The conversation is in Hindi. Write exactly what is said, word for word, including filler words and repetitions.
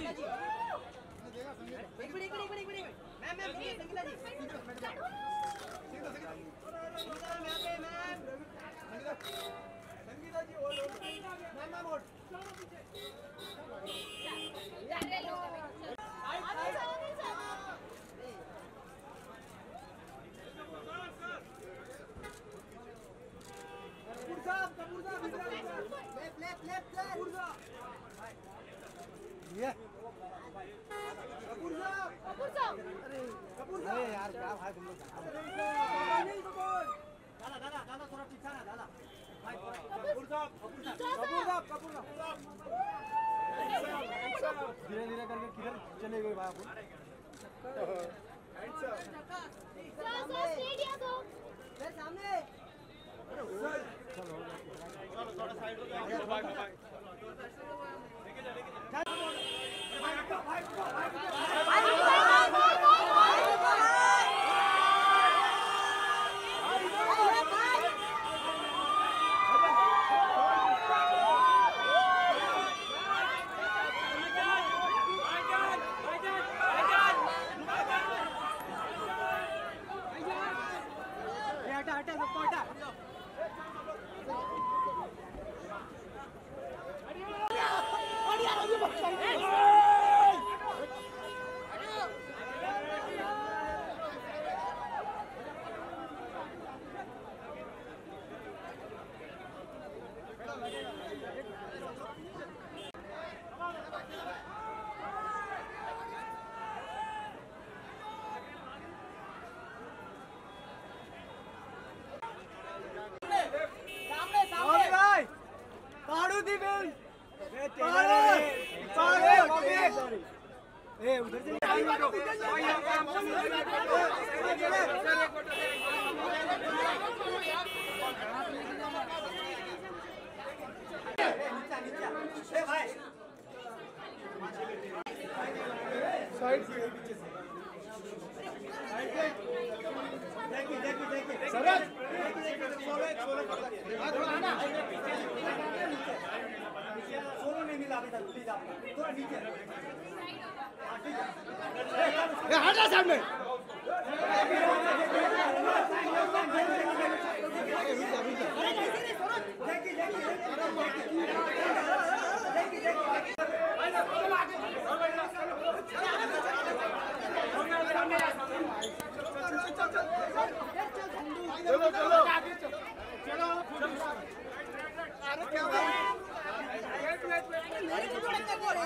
एक मिनट एक मिनट एक minute ma'am ma'am Sangeeta ji Sangeeta ma'am ma'am Sangeeta ji और मैम मैम और चलो पीछे अरे लो आगे चलो आगे चलो कपूर साहब कपूर साहब लेफ्ट लेफ्ट लेफ्ट कपूर साहब ये कपूर साहब कपूर साहब अरे कपूर साहब अरे यार क्या भाई तुम लोग नहीं कपूर दादा दादा दादा थोड़ा पीछे ना दादा भाई कपूर साहब कपूर साहब कपूर साहब कपूर साहब धीरे धीरे करके किधर चले गए भाई अपन सर सर स्ट्रेट या दो सर सामने सर चलो थोड़ा साइड हो जाओ भाई भाई लेके जा लेके जा भाई भाई हटा हटा सबको हटा ए उधर से साइड से देखिए देखिए देखिए सरज सोलो सोलो थोड़ा आना सोलो नहीं मिला अभी तक प्लीज आप थोड़ा नीचे हटा सामने चलो चलो चलो अरे क्या